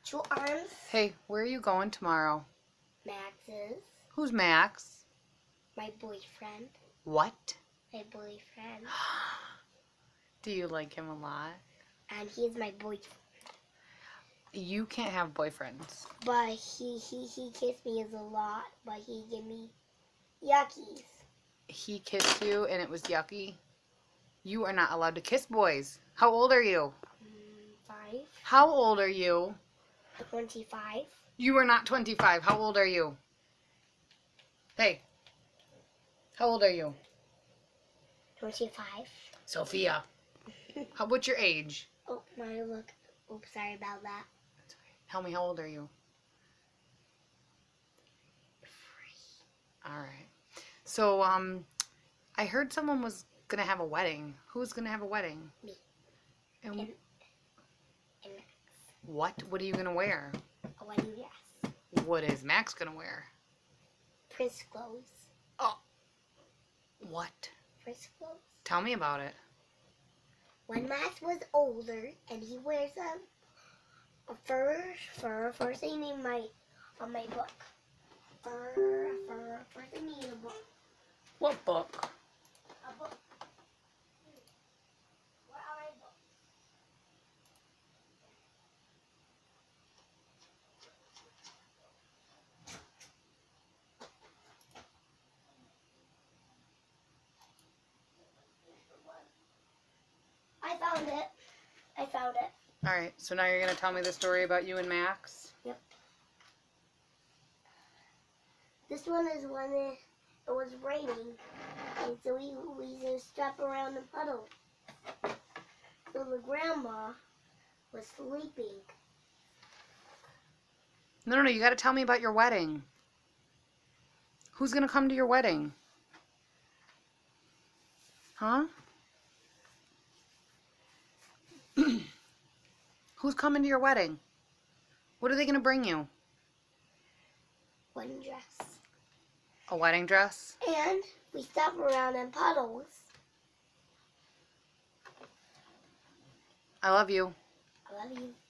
2 arms. Hey, where are you going tomorrow? Max's. Who's Max? My boyfriend. What? My boyfriend. Do you like him a lot? And he's my boyfriend. You can't have boyfriends. But he kissed me a lot. But he gave me yuckies. He kissed you and it was yucky? You are not allowed to kiss boys. How old are you? 5. How old are you? 25. You are not 25. How old are you? Hey. How old are you? 25. Sophia. What's your age? Oh, my look. Oops, sorry about that. Tell me, how old are you? All right. So, I heard someone was going to have a wedding. Who's going to have a wedding? Me. And Max. what? What are you going to wear? A wedding dress. What is Max going to wear? Prince clothes. Oh. What? Prince clothes. Tell me about it. When Max was older and he wears a fur, first thing in my book. Fur, first thing in a book. What book? A book. Where are my books? I found it. All right. So now you're going to tell me the story about you and Max? Yep. This one is when it was raining, and so we just strapped around the puddle. So the grandma was sleeping. No. You got to tell me about your wedding. Who's going to come to your wedding? Huh? Who's coming to your wedding? What are they going to bring you? Wedding dress. A wedding dress? And we stop around in puddles. I love you. I love you.